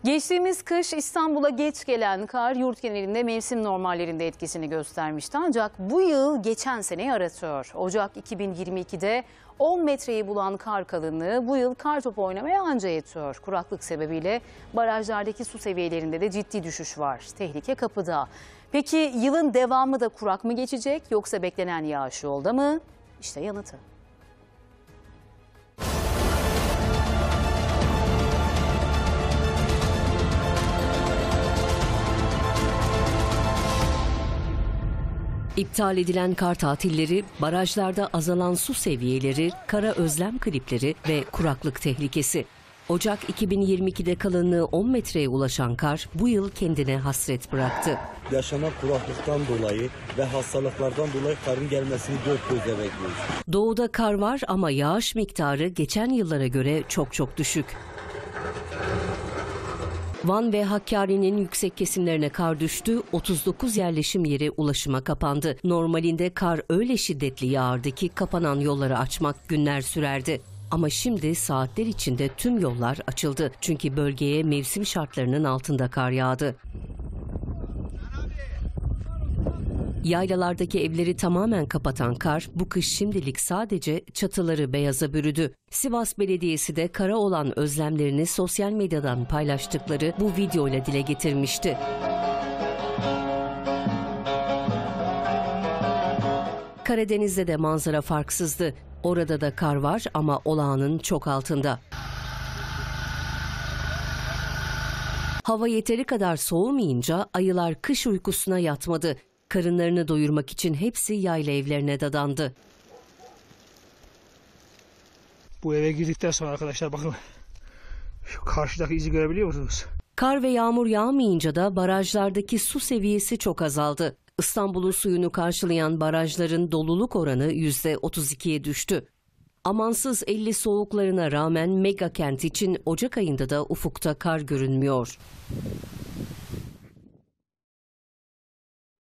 Geçtiğimiz kış İstanbul'a geç gelen kar yurt genelinde mevsim normallerinde etkisini göstermişti. Ancak bu yıl geçen seneyi aratıyor. Ocak 2022'de 10 metreyi bulan kar kalınlığı bu yıl kartopu oynamaya anca yetiyor. Kuraklık sebebiyle barajlardaki su seviyelerinde de ciddi düşüş var. Tehlike kapıda. Peki yılın devamı da kurak mı geçecek yoksa beklenen yağış yolda mı? İşte yanıtı. İptal edilen kar tatilleri, barajlarda azalan su seviyeleri, kara özlem klipleri ve kuraklık tehlikesi. Ocak 2022'de kalınlığı 10 metreye ulaşan kar bu yıl kendine hasret bıraktı. Yaşanan kuraklıktan dolayı ve hastalıklardan dolayı karın gelmesini dört gözle bekliyoruz. Doğuda kar var ama yağış miktarı geçen yıllara göre çok düşük. Van ve Hakkari'nin yüksek kesimlerine kar düştü, 39 yerleşim yeri ulaşıma kapandı. Normalinde kar öyle şiddetli yağardı ki kapanan yolları açmak günler sürerdi. Ama şimdi saatler içinde tüm yollar açıldı. Çünkü bölgeye mevsim şartlarının altında kar yağdı. Yaylalardaki evleri tamamen kapatan kar bu kış şimdilik sadece çatıları beyaza bürüdü. Sivas Belediyesi de kara olan özlemlerini sosyal medyadan paylaştıkları bu videoyla dile getirmişti. Karadeniz'de de manzara farksızdı. Orada da kar var ama olağanın çok altında. Hava yeteri kadar soğumayınca ayılar kış uykusuna yatmadı. Karınlarını doyurmak için hepsi yayla evlerine dadandı. Bu eve girdikten sonra arkadaşlar bakın şu karşıdaki izi görebiliyor musunuz? Kar ve yağmur yağmayınca da barajlardaki su seviyesi çok azaldı. İstanbul'un suyunu karşılayan barajların doluluk oranı %32'ye düştü. Amansız 50 soğuklarına rağmen mega kent için Ocak ayında da ufukta kar görünmüyor.